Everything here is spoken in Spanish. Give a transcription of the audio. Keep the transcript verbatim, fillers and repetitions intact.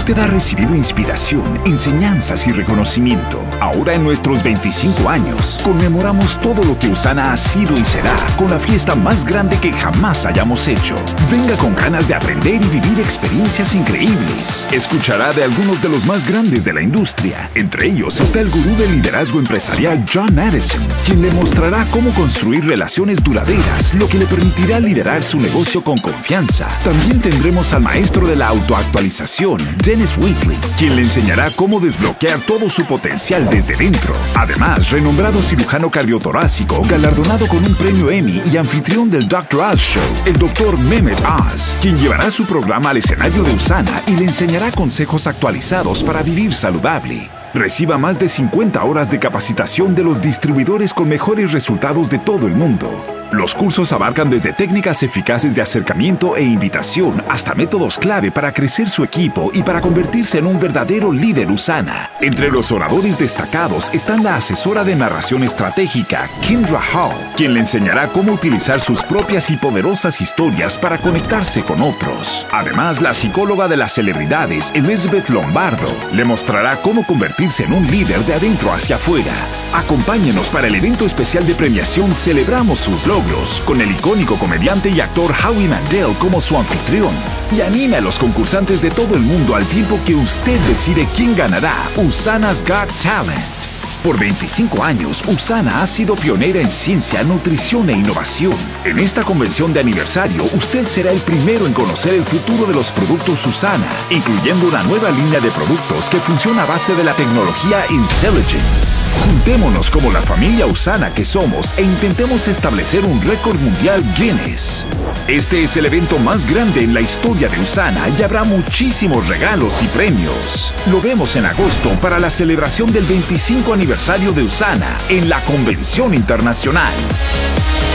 usted ha recibido inspiración, enseñanzas y reconocimiento. Ahora en nuestros veinticinco años, conmemoramos todo lo que USANA ha sido y será con la fiesta más grande que jamás hayamos hecho. Venga con ganas de aprender y vivir experiencias increíbles. Escuchará de algunos de los más grandes de la industria. Entre ellos está el gurú del liderazgo empresarial John Maddison, quien le mostrará cómo construir relaciones duraderas, lo que le permitirá liderar su negocio con confianza. También tendremos al maestro de la autoactualización, Dennis Wheatley, quien le enseñará cómo desbloquear todo su potencial desde dentro. Además, renombrado cirujano cardiotorácico, galardonado con un premio Emmy y anfitrión del doctor Oz Show, el doctor Mehmet Oz, quien llevará su programa al escenario de USANA y le enseñará consejos actualizados para vivir saludable. Reciba más de cincuenta horas de capacitación de los distribuidores con mejores resultados de todo el mundo. Los cursos abarcan desde técnicas eficaces de acercamiento e invitación hasta métodos clave para crecer su equipo y para convertirse en un verdadero líder USANA. Entre los oradores destacados están la asesora de narración estratégica, Kendra Hall, quien le enseñará cómo utilizar sus propias y poderosas historias para conectarse con otros. Además, la psicóloga de las celebridades, Elizabeth Lombardo, le mostrará cómo convertirse en un líder de adentro hacia afuera. Acompáñenos para el evento especial de premiación Celebramos sus logros, con el icónico comediante y actor Howie Mandel como su anfitrión. Y anime a los concursantes de todo el mundo al tiempo que usted decide quién ganará USANA's Got Talent. Por veinticinco años, USANA ha sido pionera en ciencia, nutrición e innovación. En esta convención de aniversario, usted será el primero en conocer el futuro de los productos USANA, incluyendo una nueva línea de productos que funciona a base de la tecnología Intelligence. Juntémonos como la familia USANA que somos e intentemos establecer un récord mundial Guinness. Este es el evento más grande en la historia de USANA y habrá muchísimos regalos y premios. Lo vemos en agosto para la celebración del veinticinco aniversario de USANA en la Convención Internacional.